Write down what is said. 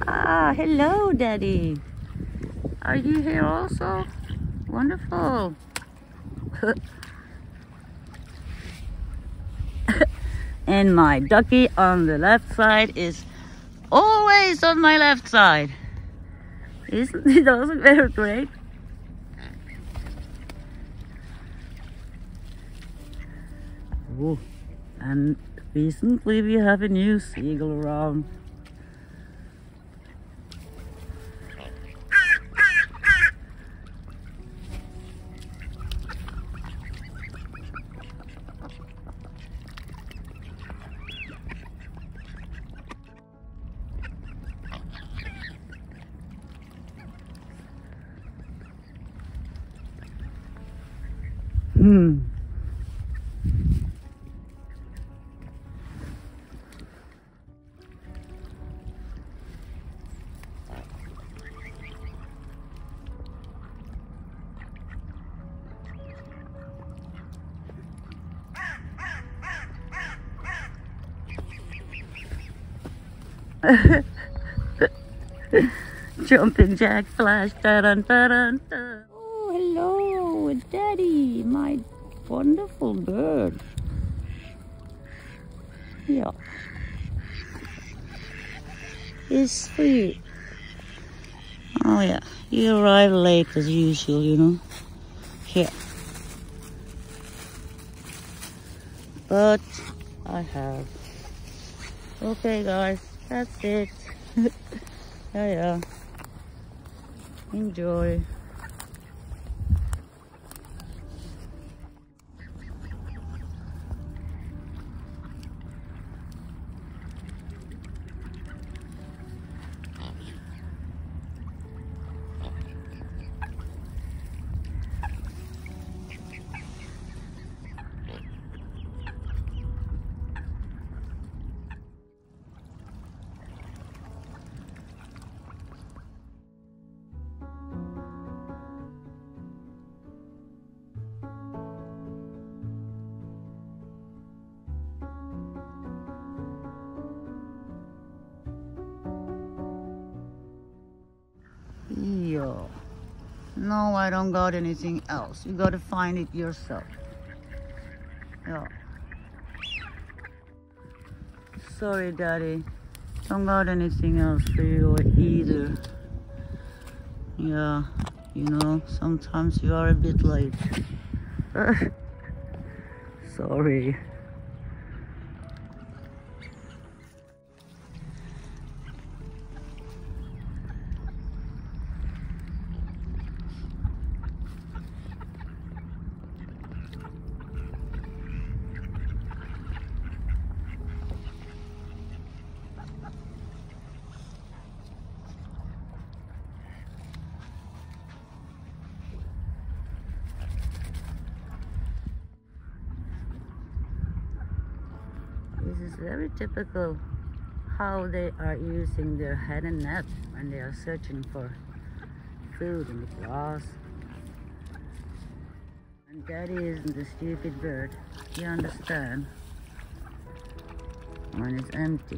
Ah, hello, Daddy. Are you here also? Wonderful. And my ducky on the left side is always on my left side. Isn't it also very great? Oh, and recently we have a new seagull around. Jumping jack flash. Da-dun, da-dun, da. Oh, hello, Daddy, my wonderful bird. Yeah. It's for you. Oh yeah, you arrive late as usual, you know. Here. But I have. Okay guys, that's it. Yeah. Enjoy. Yeah. No, I don't got anything else. You gotta find it yourself. Yeah. Sorry, Daddy. Don't got anything else for you either. Yeah, you know, sometimes you are a bit late. Sorry. This is very typical how they are using their head and neck when they are searching for food in the grass. And Daddy isn't a stupid bird. You understand when it's empty.